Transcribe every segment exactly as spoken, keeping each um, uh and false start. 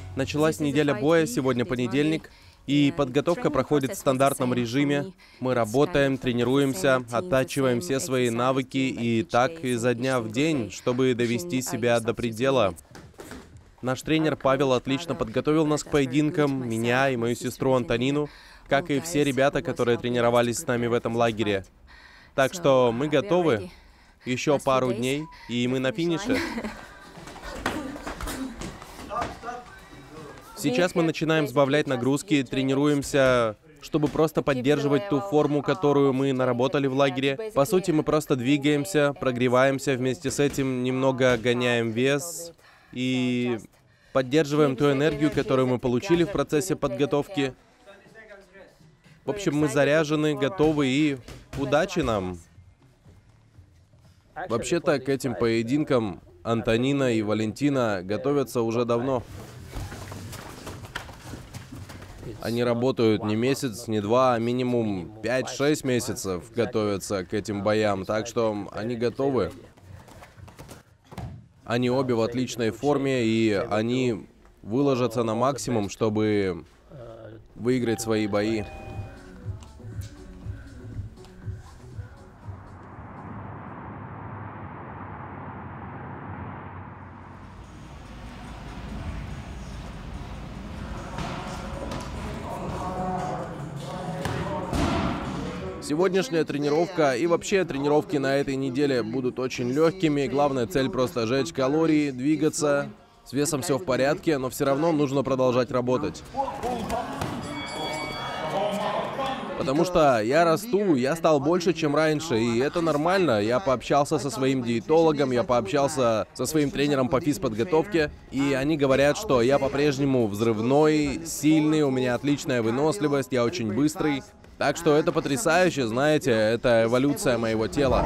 Началась неделя боя, сегодня понедельник, и подготовка проходит в стандартном режиме. Мы работаем, тренируемся, оттачиваем все свои навыки и так изо дня в день, чтобы довести себя до предела. Наш тренер Павел отлично подготовил нас к поединкам, меня и мою сестру Антонину, как и все ребята, которые тренировались с нами в этом лагере. Так что мы готовы. Еще пару дней, и мы на финише. Сейчас мы начинаем сбавлять нагрузки, тренируемся, чтобы просто поддерживать ту форму, которую мы наработали в лагере. По сути, мы просто двигаемся, прогреваемся, вместе с этим немного гоняем вес и поддерживаем ту энергию, которую мы получили в процессе подготовки. В общем, мы заряжены, готовы, и удачи нам! Вообще-то, к этим поединкам Антонина и Валентина готовятся уже давно. Они работают не месяц, не два, а минимум пять-шесть месяцев готовятся к этим боям, так что они готовы. Они обе в отличной форме, и они выложатся на максимум, чтобы выиграть свои бои. Сегодняшняя тренировка и вообще тренировки на этой неделе будут очень легкими. Главная цель просто сжечь калории, двигаться. С весом все в порядке, но все равно нужно продолжать работать. Потому что я расту, я стал больше, чем раньше, и это нормально. Я пообщался со своим диетологом, я пообщался со своим тренером по физподготовке, и они говорят, что я по-прежнему взрывной, сильный, у меня отличная выносливость, я очень быстрый. Так что это потрясающе, знаете, это эволюция моего тела.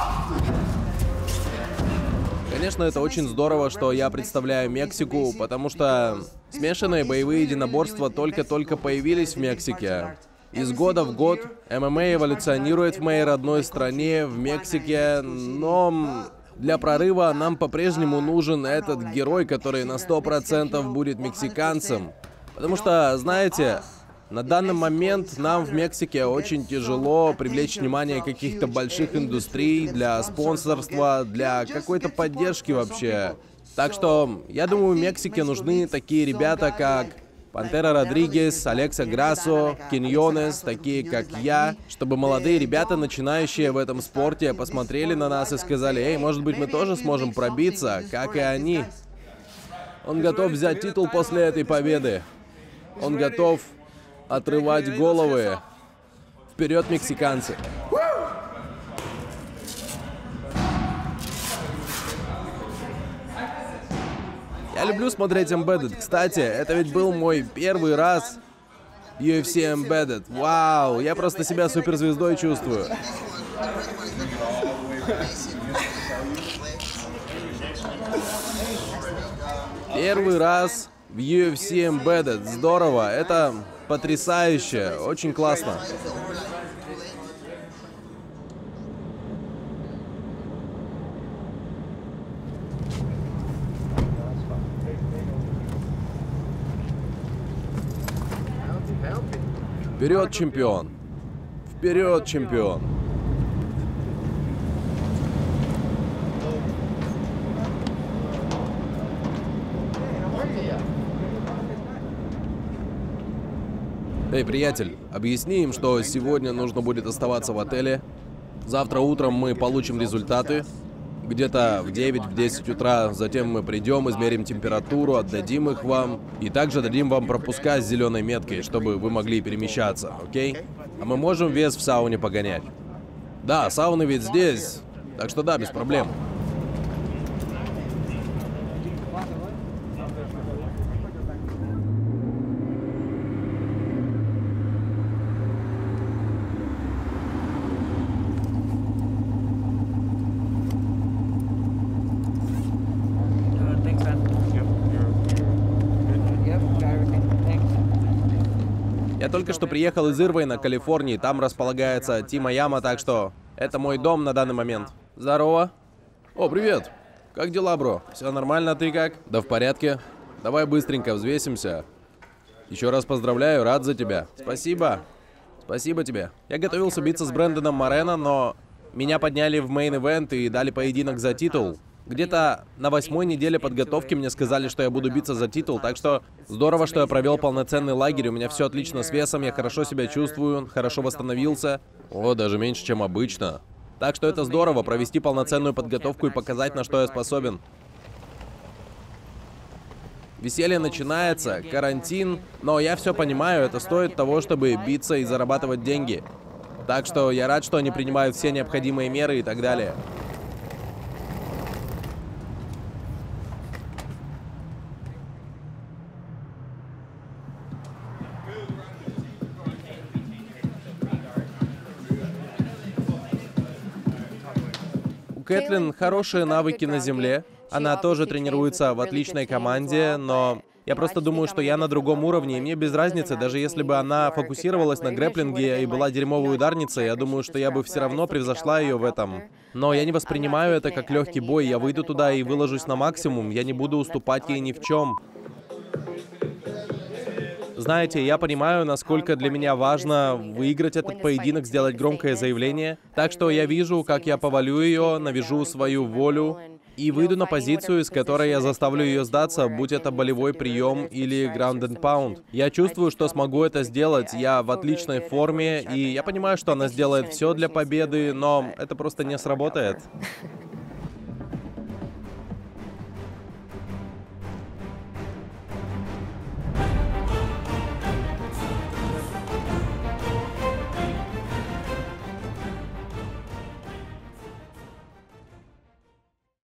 Конечно, это очень здорово, что я представляю Мексику, потому что смешанные боевые единоборства только-только появились в Мексике. Из года в год эм эм а эволюционирует в моей родной стране, в Мексике, но для прорыва нам по-прежнему нужен этот герой, который на сто процентов будет мексиканцем. Потому что, знаете, на данный момент нам в Мексике очень тяжело привлечь внимание каких-то больших индустрий для спонсорства, для какой-то поддержки вообще. Так что, я думаю, в Мексике нужны такие ребята, как Пантера Родригес, Алекса Грассо, Киньонес, такие как я, чтобы молодые ребята, начинающие в этом спорте, посмотрели на нас и сказали: «Эй, может быть, мы тоже сможем пробиться, как и они». Он готов взять титул после этой победы. Он готов отрывать головы. Вперед, мексиканцы! Я люблю смотреть Embedded. Кстати, это ведь был мой первый раз в ю эф си Embedded. Вау, я просто себя суперзвездой чувствую. Первый раз в ю эф си Embedded. Здорово. Это потрясающе. Очень классно. Вперед, чемпион! Вперед, чемпион! Эй, приятель, объясни им, что сегодня нужно будет оставаться в отеле. Завтра утром мы получим результаты. Где-то в девять-десять утра. Затем мы придем, измерим температуру, отдадим их вам. И также дадим вам пропуска с зеленой меткой, чтобы вы могли перемещаться, окей? А мы можем вес в сауне погонять? Да, сауны ведь здесь. Так что да, без проблем. Я только что приехал из Ирвайна, Калифорнии. Там располагается Team Ayama, так что это мой дом на данный момент. Здорово. О, привет. Как дела, бро? Все нормально, ты как? Да в порядке. Давай быстренько взвесимся. Еще раз поздравляю, рад за тебя. Спасибо. Спасибо тебе. Я готовился биться с Брэндоном Морено, но меня подняли в мейн-ивент и дали поединок за титул. Где-то на восьмой неделе подготовки мне сказали, что я буду биться за титул, так что здорово, что я провел полноценный лагерь, у меня все отлично с весом, я хорошо себя чувствую, хорошо восстановился. О, даже меньше, чем обычно. Так что это здорово, провести полноценную подготовку и показать, на что я способен. Веселье начинается, карантин, но я все понимаю, это стоит того, чтобы биться и зарабатывать деньги. Так что я рад, что они принимают все необходимые меры и так далее. У Кэтлин хорошие навыки на земле. Она тоже тренируется в отличной команде, но я просто думаю, что я на другом уровне, и мне без разницы, даже если бы она фокусировалась на грэпплинге и была дерьмовой ударницей, я думаю, что я бы все равно превзошла ее в этом. Но я не воспринимаю это как легкий бой, я выйду туда и выложусь на максимум, я не буду уступать ей ни в чем. Знаете, я понимаю, насколько для меня важно выиграть этот поединок, сделать громкое заявление. Так что я вижу, как я повалю ее, навяжу свою волю и выйду на позицию, с которой я заставлю ее сдаться, будь это болевой прием или ground and pound. Я чувствую, что смогу это сделать, я в отличной форме, и я понимаю, что она сделает все для победы, но это просто не сработает.